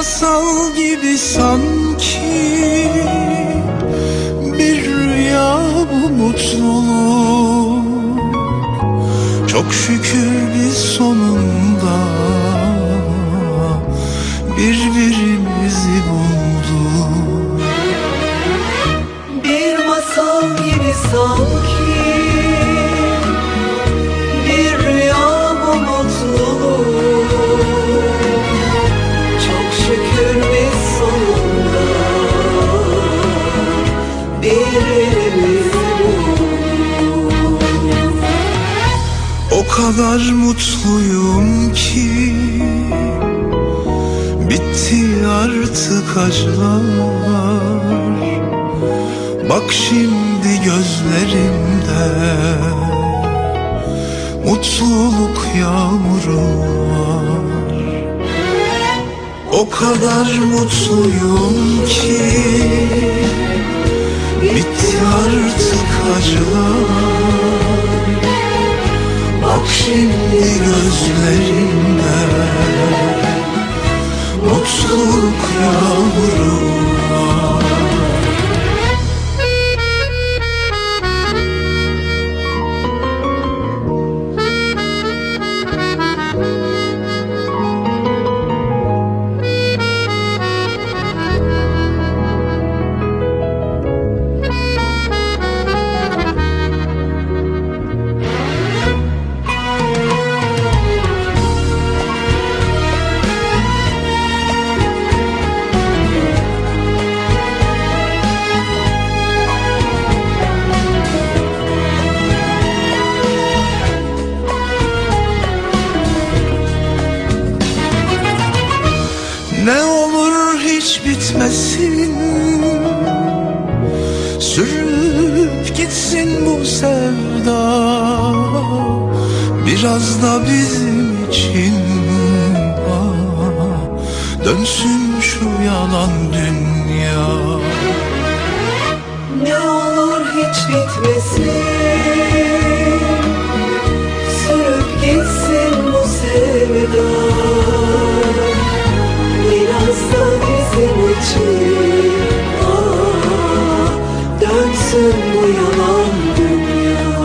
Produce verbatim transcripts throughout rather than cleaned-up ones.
masal gibi sanki, bir rüya bu mutluluk. Çok şükür biz sonunda birbirimizi bulduk. Bir masal gibi sanki, bir rüya bu mutluluk. Çok şükür biz sonunda birbirimizi bulduk. O kadar mutluyum ki bitti artık acılar. Bak şimdi gözlerimde mutluluk yağmuru var. O kadar mutluyum ki bitti artık acılar. Bak şimdi gözlerimde mutluluk yağmuru var. Ne olur hiç bitmesin, sürüp gitsin bu sevda. Biraz da bizim için ah, dönsün şu yalan dünya. Ne olur hiç bitmesin, sürüp gitsin bu sevda. Biraz da bizim için ah, dönsün bu yalan dünya.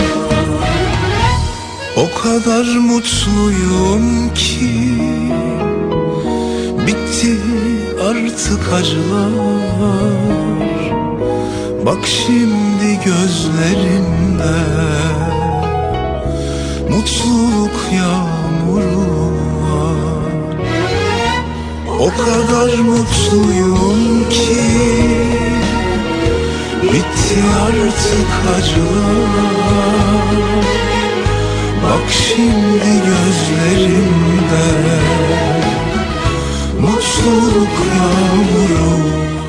O kadar mutluyum ki bitti artık acılar. Bak şimdi gözlerimde mutluluk yağmuru var. O kadar mutluyum ki bitti artık acılar. Bak şimdi gözlerimde mutluluk yağmuru.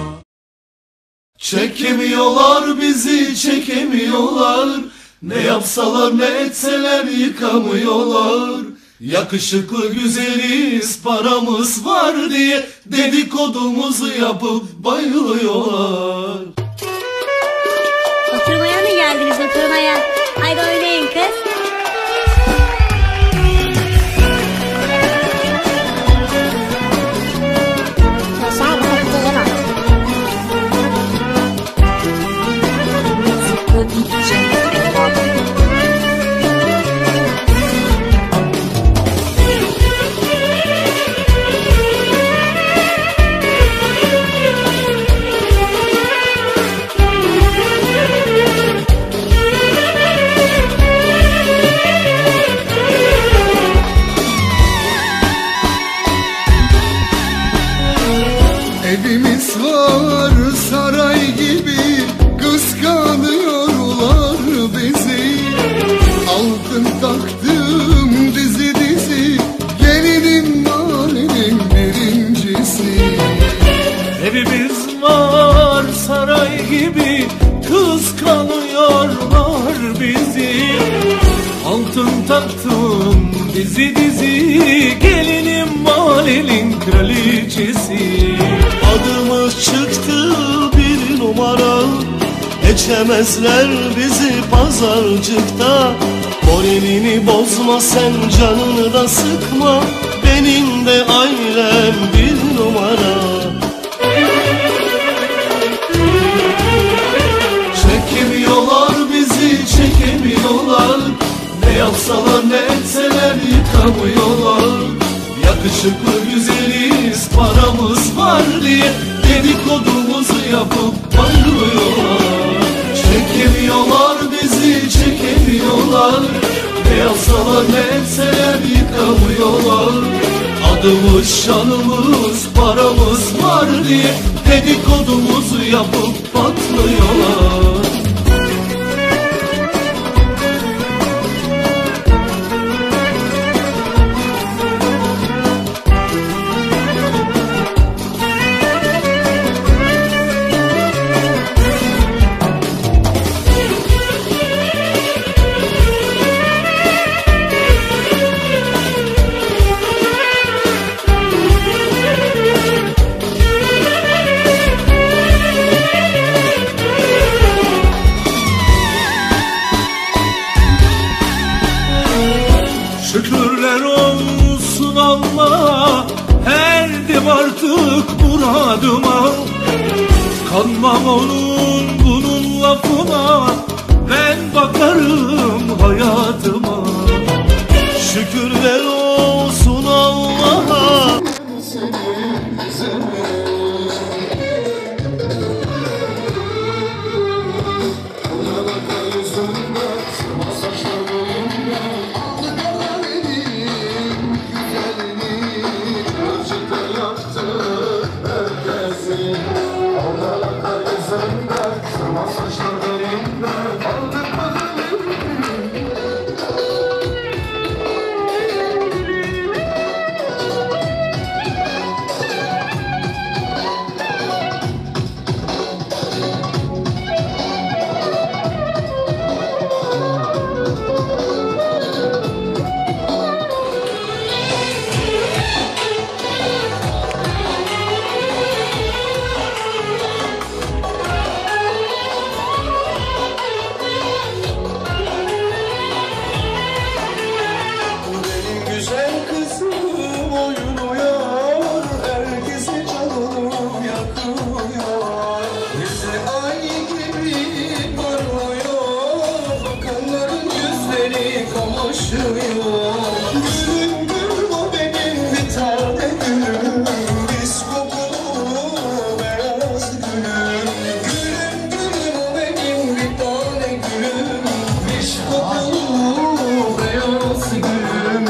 Çekemiyorlar bizi, çekemiyorlar. Ne yapsalar ne etseler yıkamıyorlar. Yakışıklı güzeliz, paramız var diye dedikodumuzu yapıp bayılıyorlar. Oturmaya mı geldiniz, oturmaya? Haydi oynayın kız. Evimiz var saray gibi, kıskanıyorlar bizi. Altın taktım dizi dizi, gelinim mahallenin birincisi. Evimiz var saray gibi, kıskanıyorlar bizi. Altın taktım dizi dizi, gelinim mahallenin kraliçesi. Adımız çıktı bir numara, geçemezler bizi pazarcıkta. Moralini bozma sen, canını da sıkma, senin de ailen bir numara. Çekemiyorlar bizi, çekemiyorlar. Ne yapsalar ne etseler yıkamıyorlar. Yakışıklı güzeliz, paramız var diye dedikodumuzu yapıp parlıyorlar. Çekemiyorlar bizi, çekemiyorlar. Ne yapsalar ne etseler yıkamıyorlar. Adımız, şanımız, paramız var diye dedikodumuzu yapıp patlıyorlar. Şükürler olsun Allah'a, erdim artık muradıma. Kanmam onun bunun lafına, ben bakarım hayatıma. Şükürler olsun Allah'a. Gülüm gülüm o benim bir tane gülüm, mis kokulu beyaz gülüm. Gülüm gülüm o benim bir tane gülüm, mis kokulu beyaz gülüm.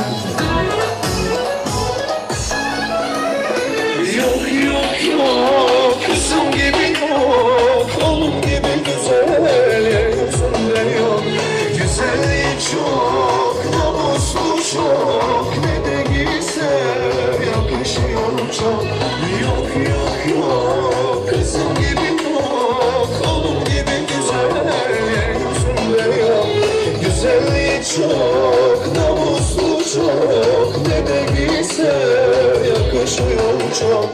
Yok yok yok kızım gibi yok, oğlum gibi güzel yüzünde yok. Güzelliği çok, namuslu çok, ne de giyse yakışıyor çok. Yok yok yok kızım gibi yok, oğlum gibi güzel yüzünde yok. Güzelliği çok, namuslu çok, ne de giyse yakışıyor çok.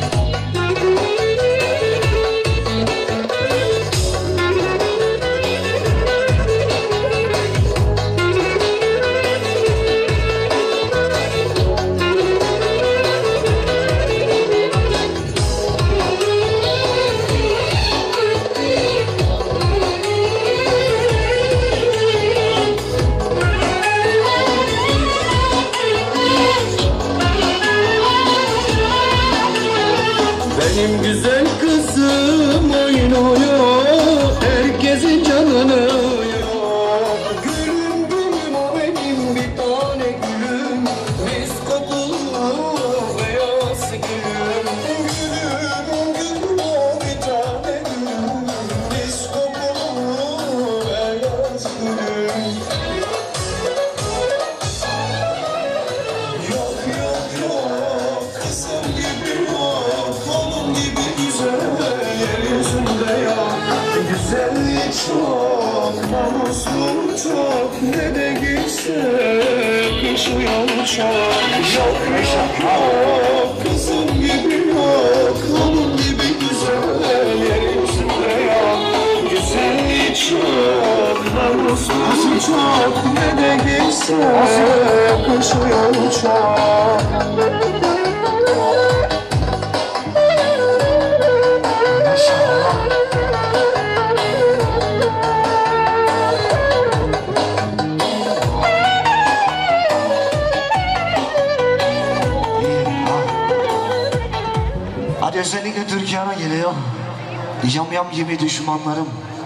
Benim güzel kızım oynuyor, herkesin canını yok. Gülüm gülüm o benim bir tane gülüm, mis kokulu beyaz gülüm. Gülüm gülüm o bir tane gülüm, mis kokulu beyaz gülüm. Yok yok yok kızım gibi yok, oğlum gibi güzel yeryüzünde yok. Güzelliği çok, namuslu çok, ne de giyse yakışıyor çok. Yok yok yok kızım gibi yok, oğlum gibi güzel yeryüzünde yok. Güzelliği çok, namuslu çok, ne de giyse yakışıyor. yaşayan çok. Hadi özellikle Türkiye'ne geliyor. Yam yam gibi düşmanlarım.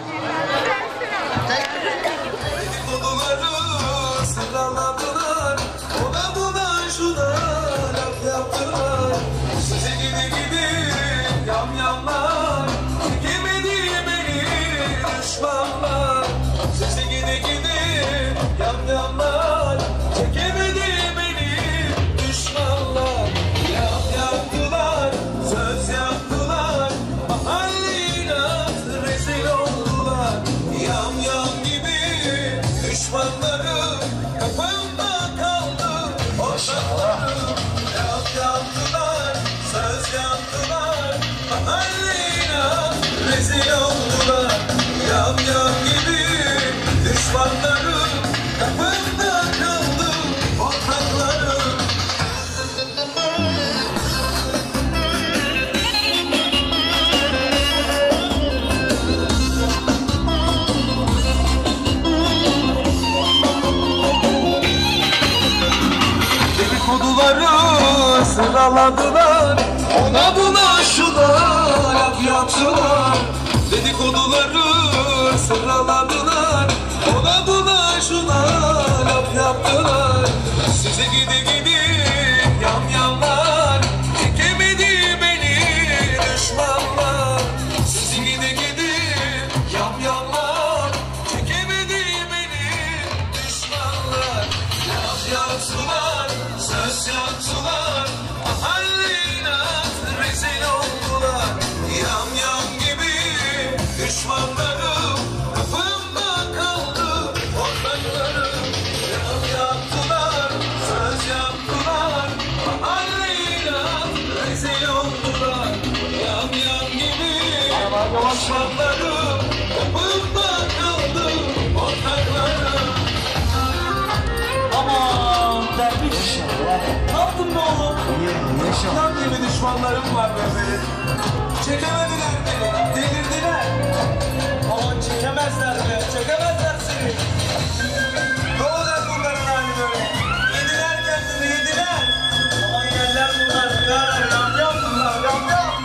Dedikoduları sıraladılar, ona buna şuna laf yaptılar. Size gidi gidi yam yamlar, çekemedi beni düşmanlar. Size gidi gidi yam yamlar, çekemedi beni düşmanlar. Yam yaktılar, söz yaktılar, mahalle rezil oldular. Yam yam gibi düşmanlarım kafamda kaldı. Ortaklarım laf yaptılar, söz yaptılar, mahalle rezil oldular. Yam yam gibi düşmanlarım kafamda kaldı. Ortaklarım dedikoduları sıraladılar, ona buna şuna laf yaptılar. Dedikoduları sıraladılar, ona buna şuna laf yaptılar. Size gidi gidi yam yamlar, çekemedi beni düşmanlar. Size gidi gidi yam yamlar, çekemedi beni düşmanlar. Laf yaptılar, söz yaptılar, mahalle rezil oldular. Yam yam gibi düşmanlarım kafamda kaldı. Ortaklarım laf yaptılar, söz yaptılar, mahalle rezil oldular. Yam yam gibi düşmanlarım kafamda kaldı. Ortaklarım aman derviş, ne yaptın be oğlum? Lan gibi düşmanlarım var be benim. Çekemediler beni, delirdiler. Aman çekemezler be, çekemezler seni. Ne olacak bunların hali böyle? Yediler kendini, yediler. Aman yerler bunlar, birader, yam yam bunlar, yam yam.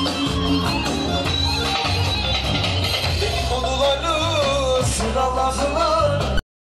Dedikoduları sıraladılar.